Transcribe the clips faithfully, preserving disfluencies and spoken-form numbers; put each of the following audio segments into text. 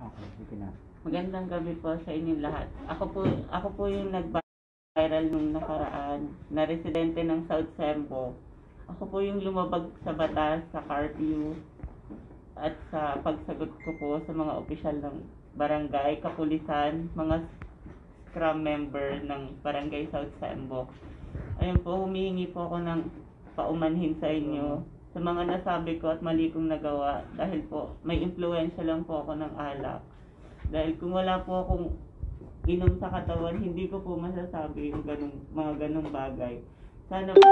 Okay, sige na. Magandang gabi po sa inyong lahat. Ako po, ako po yung nag-viral nung nakaraan na residente ng South Sembo. Ako po yung lumabag sa batas, sa curfew, at sa pagsagot ko po sa mga opisyal ng barangay, kapulisan, mga scrum member ng barangay South Sembo. Ayun po, humihingi po ako ng paumanhin sa inyo sa mga nasabi ko at mali kong nagawa dahil po may impluensya lang po ako ng alak. Dahil kung wala po akong inom sa katawan, hindi ko po masasabi yung ganung, mga ganong bagay. Sana po,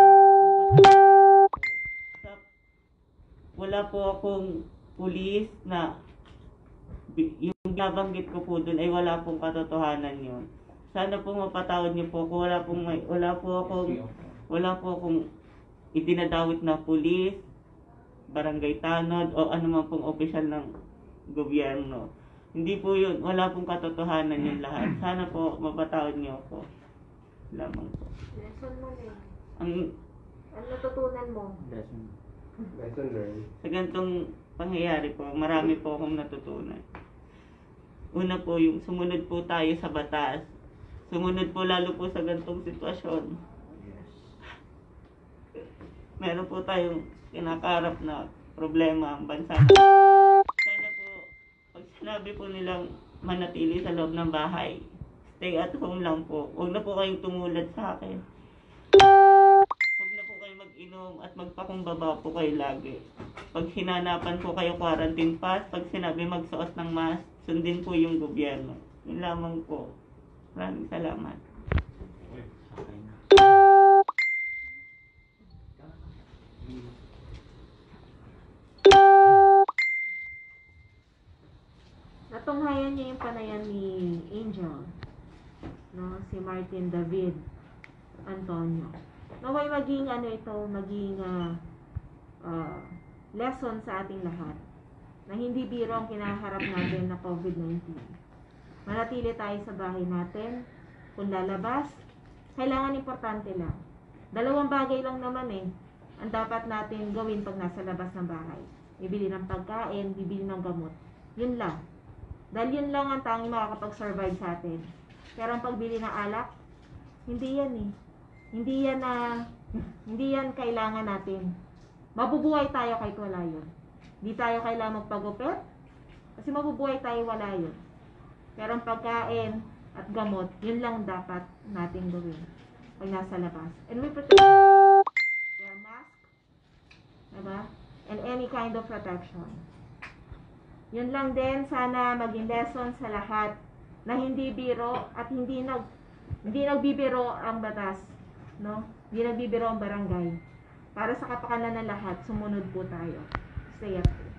sa, wala po akong pulis na yung nabanggit ko po dun ay wala pong katotohanan yun. Sana po mapatawad niyo po kung wala pong may, wala po akong wala po akong itinadawit na pulis, barangay tanod o anuman pong opisyal ng gobyerno. Hindi po yun, wala pong katotohanan yung lahat. Sana po mapatawad niyo ako. Lamang po. Lesson mo eh. Ang Ano natutunan mo? Lesson. Lesson learned. sa ganitong pangyayari po, marami po akong natutunan. Una po, yung sumunod po tayo sa batas. Sumunod po lalo po sa ganitong sitwasyon. Yes. Meron po tayong kinakarap na problema ang bansa natin. Sana po, pag sinabi po nilang manatili sa loob ng bahay, stay at home lang po. Huwag na po kayong tumulad sa akin. Huwag na po kayong mag-inom at magpakumbaba po kayo lagi. Pag hinanapan po kayo quarantine pass, pag sinabi magsuot ng mask, sundin po yung gobyerno. Yun lamang po. Maraming salamat. Okay na. Natunghayan niya yung panayan ni Angel, no? Si Martin David Antonio. Naway maging ano ito, maging uh, uh, lesson sa ating lahat na hindi biro ang kinaharap natin na COVID nineteen. Manatili tayo sa bahay natin. Kung lalabas, kailangan importante lang. Dalawang bagay lang naman eh ang dapat natin gawin pag nasa labas ng bahay. Bibili ng pagkain, bibili ng gamot. Yun lang. Dahil yun lang ang tanging makakapag-survive sa atin. Pero ang pagbili ng alak, hindi yan eh. Hindi yan na, hindi yan kailangan natin. Mabubuhay tayo kahit wala yun. Hindi tayo kailangan magpagupit, kasi mabubuhay tayo wala yun. Pero ang pagkain at gamot, yun lang dapat natin gawin pag nasa labas. And we protect, wear mask, diba? And any kind of protection. Yun lang din, sana maging lesson sa lahat na hindi biro at hindi nag hindi nagbibiro ang batas, no? Hindi nagbibiro ang barangay. Para sa kapakanan ng lahat, sumunod po tayo. Stay up.